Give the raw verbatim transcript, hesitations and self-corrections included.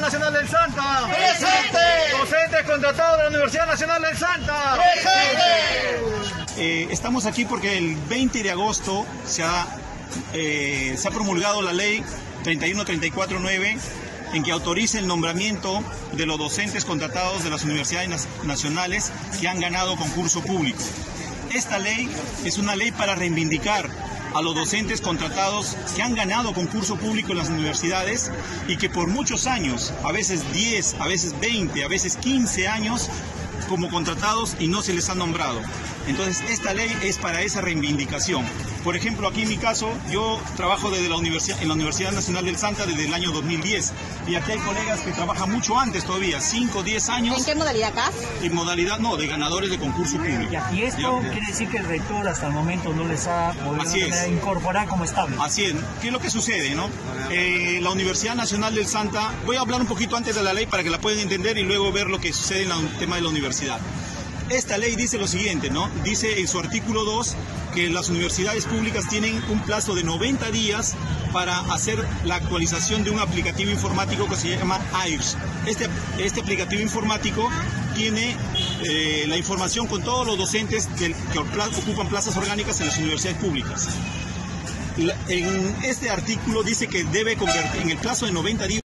Nacional del Santa. ¡Presente! Docentes contratados de la Universidad Nacional del Santa. ¡Presente! Eh, estamos aquí porque el veinte de agosto se ha, eh, se ha promulgado la ley treinta y uno treinta y cuatro nueve en que autoriza el nombramiento de los docentes contratados de las universidades nacionales que han ganado concurso público. Esta ley es una ley para reivindicar a los docentes contratados que han ganado concurso público en las universidades y que por muchos años, a veces diez, a veces veinte, a veces quince años, como contratados y no se les ha nombrado. Entonces, esta ley es para esa reivindicación. Por ejemplo, aquí en mi caso, yo trabajo desde la universidad, en la Universidad Nacional del Santa desde el año dos mil diez. Y aquí hay colegas que trabajan mucho antes todavía, cinco, diez años. ¿En qué modalidad acá? En modalidad, no, de ganadores de concurso público. Ya, y esto ¿Ya? quiere decir que el rector hasta el momento no les ha podido es. incorporar como estable. Así es. ¿Qué es lo que sucede, no? Eh, la Universidad Nacional del Santa, voy a hablar un poquito antes de la ley para que la puedan entender y luego ver lo que sucede en el tema de la universidad. Esta ley dice lo siguiente, ¿no? Dice en su artículo dos que las universidades públicas tienen un plazo de noventa días para hacer la actualización de un aplicativo informático que se llama A I R S. Este, este aplicativo informático tiene eh, la información con todos los docentes del, que ocupan plazas orgánicas en las universidades públicas. En este artículo dice que debe convertir en el plazo de noventa días